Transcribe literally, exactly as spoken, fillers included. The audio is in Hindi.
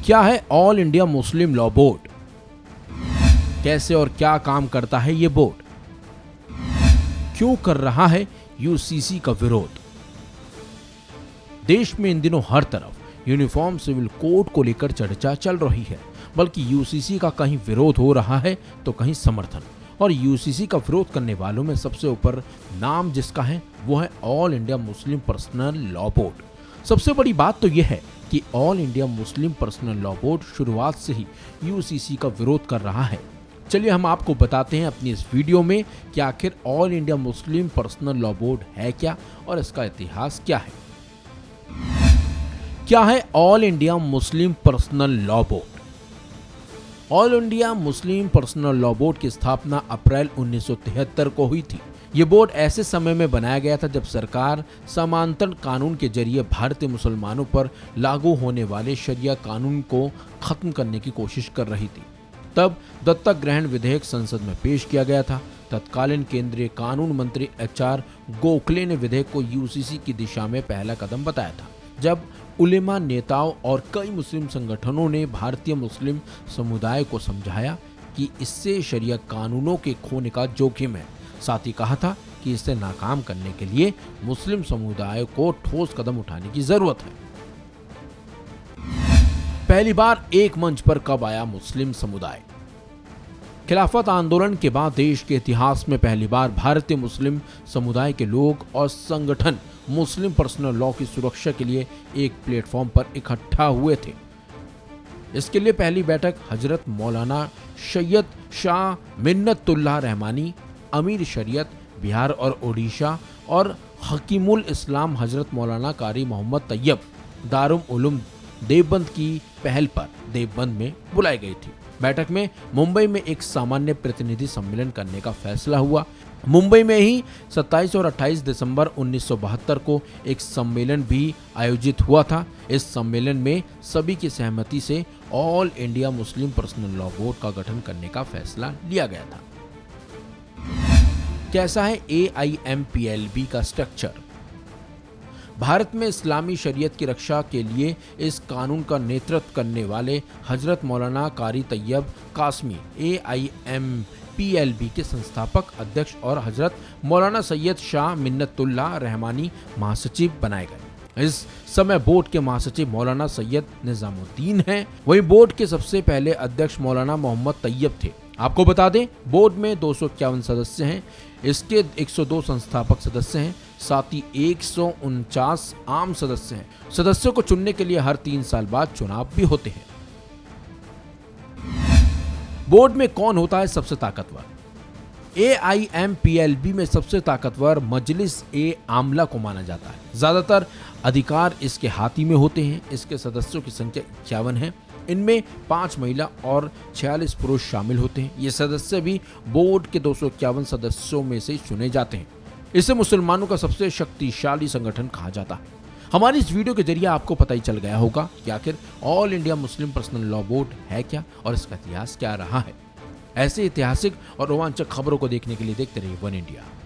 क्या है all India Muslim law board? कैसे और क्या काम करता है ये बोर्ड? क्यों कर रहा है यूसीसी का विरोध? देश में इन दिनों हर तरफ यूनिफॉर्म सिविल कोड को लेकर चर्चा चल रही है, बल्कि यूसीसी का कहीं विरोध हो रहा है तो कहीं समर्थन। और यूसीसी का विरोध करने वालों में सबसे ऊपर नाम जिसका है वो है all India Muslim personal law board. सबसे बड़ी बात तो यह है कि all India Muslim personal law board शुरुआत से ही यूसीसी का विरोध कर रहा है। चलिए हम आपको बताते हैं अपनी इस वीडियो में कि आखिर all India Muslim personal law board है क्या और इसका इतिहास क्या है। क्या है all India Muslim personal law board? All India Muslim personal law board की स्थापना अप्रैल उन्नीस सौ तिहत्तर को हुई थी। ये बोर्ड ऐसे समय में बनाया गया था जब सरकार समांतर कानून के जरिए भारतीय मुसलमानों पर लागू होने वाले शरिया कानून को खत्म करने की कोशिश कर रही थी। तब दत्तक ग्रहण विधेयक संसद में पेश किया गया था। तत्कालीन केंद्रीय कानून मंत्री एच आर गोखले ने विधेयक को यूसीसी की दिशा में पहला कदम बताया था। जब उलेमा नेताओं और कई मुस्लिम संगठनों ने भारतीय मुस्लिम समुदाय को समझाया कि इससे शरिया कानूनों के खोने का जोखिम है, साथ ही कहा था कि इसे नाकाम करने के लिए मुस्लिम समुदाय को ठोस कदम उठाने की जरूरत है। पहली बार एक मंच पर कब आया मुस्लिम समुदाय? खिलाफत आंदोलन के बाद देश के इतिहास में पहली बार भारतीय मुस्लिम समुदाय के लोग और संगठन मुस्लिम पर्सनल लॉ की सुरक्षा के लिए एक प्लेटफॉर्म पर इकट्ठा हुए थे। इसके लिए पहली बैठक हजरत मौलाना सैयद शाह मिन्नतुल्लाह रहमानी, अमीर शरीयत बिहार और ओडिशा, और हकीमुल इस्लाम हजरत मौलाना कारी मोहम्मद तैयब दारुल उलूम देवबंद की पहल पर देवबंद में बुलाई गई थी। बैठक में मुंबई में एक सामान्य प्रतिनिधि सम्मेलन करने का फैसला हुआ। मुंबई में ही सत्ताईस और अट्ठाईस दिसंबर उन्नीस सौ बहत्तर को एक सम्मेलन भी आयोजित हुआ था। इस सम्मेलन में सभी की सहमति से all India Muslim personal law board का गठन करने का फैसला लिया गया था। कैसा है A I M P L B का स्ट्रक्चर? भारत में इस्लामी शरीयत की रक्षा के लिए इस कानून का नेतृत्व करने वाले हजरत मौलाना Qari Tayyab Qasmi A I M P L B के संस्थापक अध्यक्ष और हजरत मौलाना सैयद शाह मिन्नतुल्लाह रहमानी महासचिव बनाए गए। इस समय बोर्ड के महासचिव मौलाना सैयद निजामुद्दीन हैं। वही बोर्ड के सबसे पहले अध्यक्ष मौलाना मोहम्मद तैयब थे। आपको बता दें बोर्ड में दो सौ इक्यावन सदस्य हैं। इसके एक सौ दो संस्थापक सदस्य हैं, साथ ही एक सौ उनचास आम सदस्य हैं। सदस्यों को चुनने के लिए हर तीन साल बाद चुनाव भी होते हैं। बोर्ड में कौन होता है सबसे ताकतवर? A I M P L B में सबसे ताकतवर मजलिस ए आमला को माना जाता है। ज्यादातर अधिकार इसके हाथी में होते हैं। इसके सदस्यों की संख्या इक्यावन है। इनमें पांच महिला और छियालीस पुरुष शामिल होते हैं। ये सदस्य भी बोर्ड के दो सौ इक्यावन सदस्यों में से चुने जाते हैं। इसे मुसलमानों का सबसे शक्तिशाली संगठन कहा जाता है। हमारी इस वीडियो के जरिए आपको पता ही चल गया होगा कि आखिर all India Muslim personal law board है क्या और इसका इतिहास क्या रहा है। ऐसे ऐतिहासिक और रोमांचक खबरों को देखने के लिए देखते रहिए वन इंडिया।